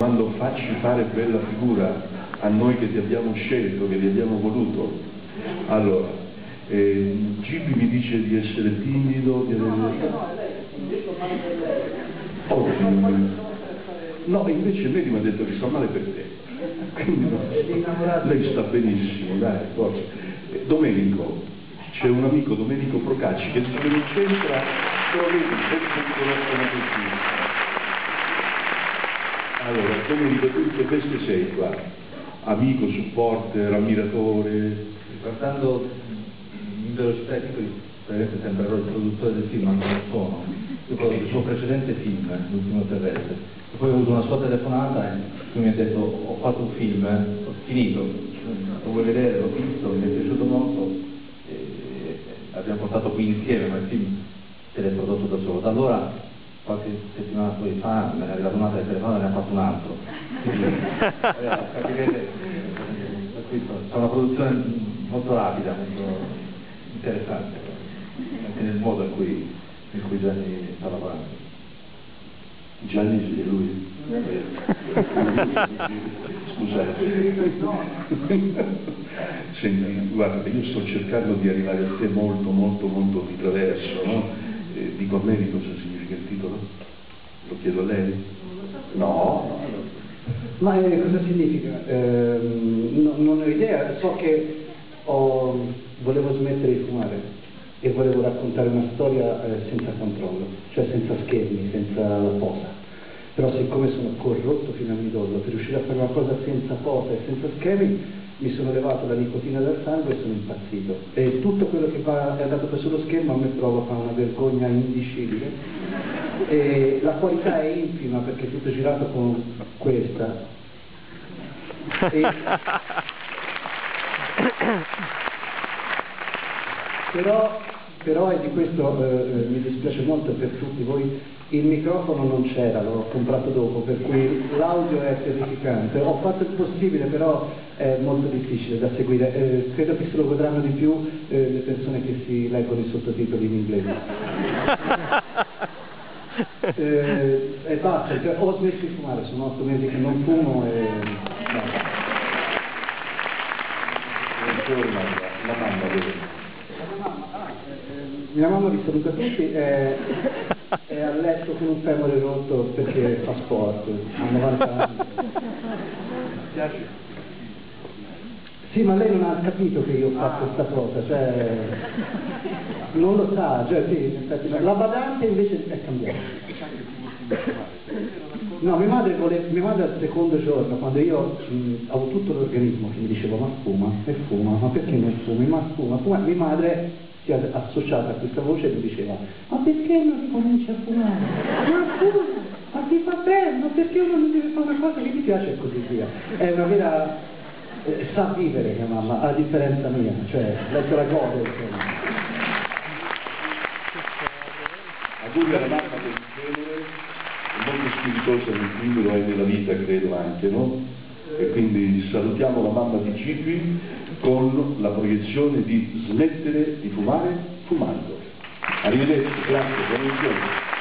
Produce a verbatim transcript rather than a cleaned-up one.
Quando facci fare quella figura a noi che ti abbiamo scelto, che ti abbiamo voluto, allora, eh, Gibi mi dice di essere timido, di avere... Oh, no, invece Mary mi ha detto che sta male per te, quindi no, lei sta benissimo, dai, forza. Eh, Domenico, c'è un amico, Domenico Procacci, che se non c'entra, lo vedi, sempre che conoscono tutti. Allora, Domenico, tu che questo sei qua? Amico, supporter, ammiratore? Guardando in velocità i titoli, praticamente sembrerò il produttore del film, ma non lo sono. Io parlo del suo precedente film, L'ultimo terrestre. E poi ho avuto una sua telefonata e lui mi ha detto: ho fatto un film, ho finito, lo vuoi vedere, l'ho visto, mi è piaciuto molto, e abbiamo portato qui insieme, ma il film se l'è prodotto da solo. Da allora, qualche settimana poi fa, me ne è arrivata un'altra telefonata e ne ha fatto un altro. Quindi, eh, capirete, c'è una produzione molto rapida, molto interessante, anche nel modo in cui, in cui Gianni sta lavorando. Gianni è lui. Scusate. Senti, guarda, io sto cercando di arrivare a te molto, molto, molto di traverso, no? Eh, dico a me di cosa significa il titolo? Lo chiedo a lei? No? Ma eh, cosa significa? Eh, no, non ho idea, so che ho, volevo smettere di fumare e volevo raccontare una storia eh, senza controllo, cioè senza schermi, senza la posa. Però siccome sono corrotto fino al midollo, per riuscire a fare una cosa senza posa e senza schermi, mi sono levato la nicotina dal sangue e sono impazzito. E tutto quello che va, è andato per sullo schermo a me provoca una vergogna indicibile. E la qualità è infima perché è tutto girato con questa. E... però, però e di questo eh, mi dispiace molto per tutti voi, il microfono non c'era, l'ho comprato dopo, per cui l'audio è terrificante. Ho fatto il possibile, però è molto difficile da seguire. Eh, credo che se lo godranno di più eh, le persone che si leggono i sottotitoli in inglese. Eh, e basta, cioè, ho smesso di fumare, sono otto mesi che non fumo e... No. Buongiorno, la mamma dove? Mia mamma vi saluta tutti, è, è a letto con un femore rotto perché fa sport, ha novanta anni. Mi piace? Sì, ma lei non ha capito che io ho fatto questa cosa, cioè non lo sa, cioè sì, in effetti, la badante invece è cambiata. No, mia madre, vole, mia madre al secondo giorno, quando io mh, avevo tutto l'organismo che mi diceva ma fuma, e fuma, ma perché non fumi, ma fuma, fuma, mia madre si è associata a questa voce e mi diceva ma perché non ricominci a fumare? Ma fuma, ma ti fa bene, ma perché uno non deve fare una cosa che ti piace e così via. È una vera, eh, sa vivere mia mamma, a differenza mia, cioè lei se la gode. Insomma. Auguri alla mamma del genere, è molto spiritosa nel film, lo è nella vita credo anche, no? E quindi salutiamo la mamma di Gibi con la proiezione di Smettere di fumare fumando. Arrivederci, grazie, buona giornata.